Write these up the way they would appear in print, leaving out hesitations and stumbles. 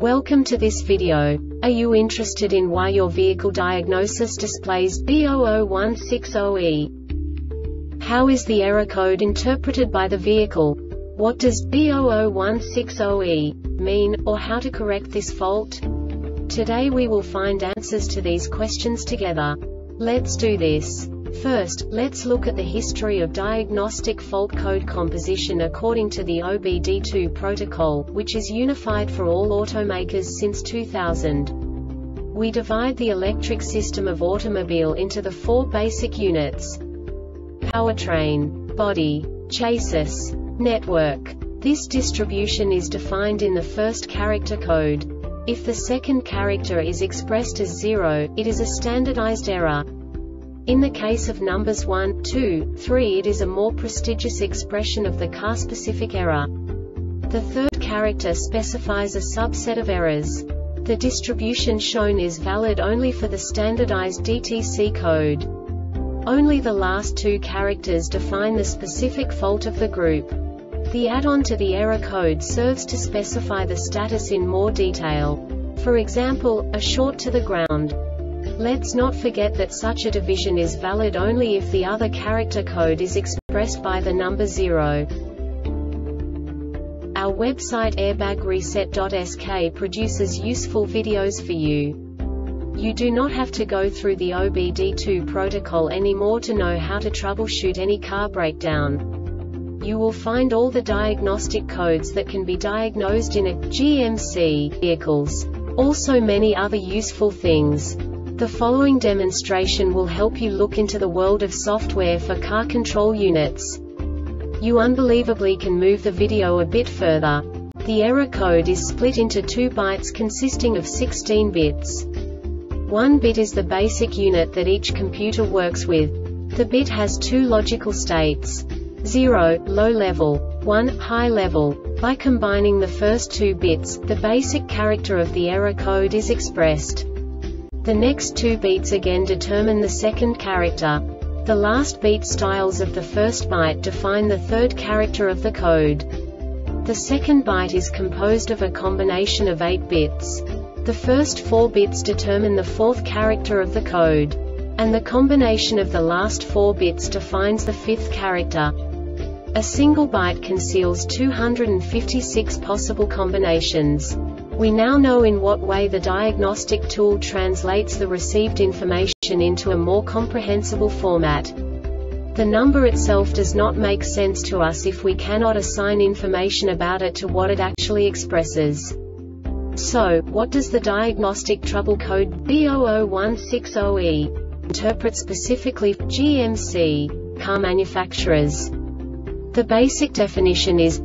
Welcome to this video. Are you interested in why your vehicle diagnosis displays B00160E? How is the error code interpreted by the vehicle? What does B00160E mean, or how to correct this fault? Today we will find answers to these questions together. Let's do this. First, let's look at the history of diagnostic fault code composition according to the OBD2 protocol, which is unified for all automakers since 2000. We divide the electric system of automobile into the four basic units: powertrain, body, chassis, network. This distribution is defined in the first character code. If the second character is expressed as 0, it is a standardized error. In the case of numbers 1, 2, 3, it is a more prestigious expression of the car-specific error. The third character specifies a subset of errors. The distribution shown is valid only for the standardized DTC code. Only the last two characters define the specific fault of the group. The add-on to the error code serves to specify the status in more detail. For example, a short to the ground. Let's not forget that such a division is valid only if the other character code is expressed by the number 0. Our website airbagreset.sk produces useful videos for you. You do not have to go through the OBD2 protocol anymore to know how to troubleshoot any car breakdown. You will find all the diagnostic codes that can be diagnosed in a GMC vehicles. Also many other useful things. The following demonstration will help you look into the world of software for car control units. You unbelievably can move the video a bit further. The error code is split into 2 bytes consisting of 16 bits. 1 bit is the basic unit that each computer works with. The bit has 2 logical states: 0, low level, 1, high level. By combining the first 2 bits, the basic character of the error code is expressed. The next 2 beats again determine the second character. The last beat styles of the first byte define the third character of the code. The second byte is composed of a combination of 8 bits. The first 4 bits determine the fourth character of the code. And the combination of the last 4 bits defines the fifth character. A single byte conceals 256 possible combinations. We now know in what way the diagnostic tool translates the received information into a more comprehensible format. The number itself does not make sense to us if we cannot assign information about it to what it actually expresses. So, what does the diagnostic trouble code B00160E interpret specifically for GMC car manufacturers? The basic definition is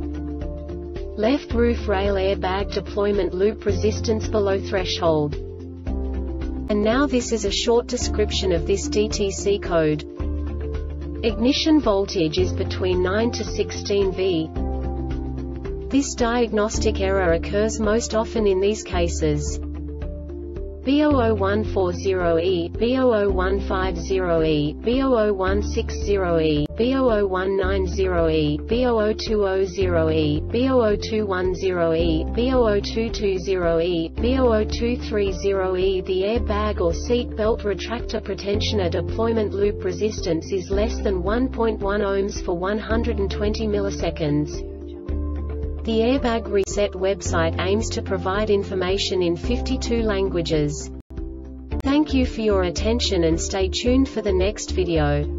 left roof rail airbag deployment loop resistance below threshold. And now this is a short description of this DTC code. Ignition voltage is between 9 to 16 V. This diagnostic error occurs most often in these cases: B00140E, B00150E, B00160E, B00190E, B00200E, B00210E, B00220E, B00230E. The airbag or seat belt retractor pretensioner deployment loop resistance is less than 1.1 ohms for 120 milliseconds. The Airbag Reset website aims to provide information in 52 languages. Thank you for your attention and stay tuned for the next video.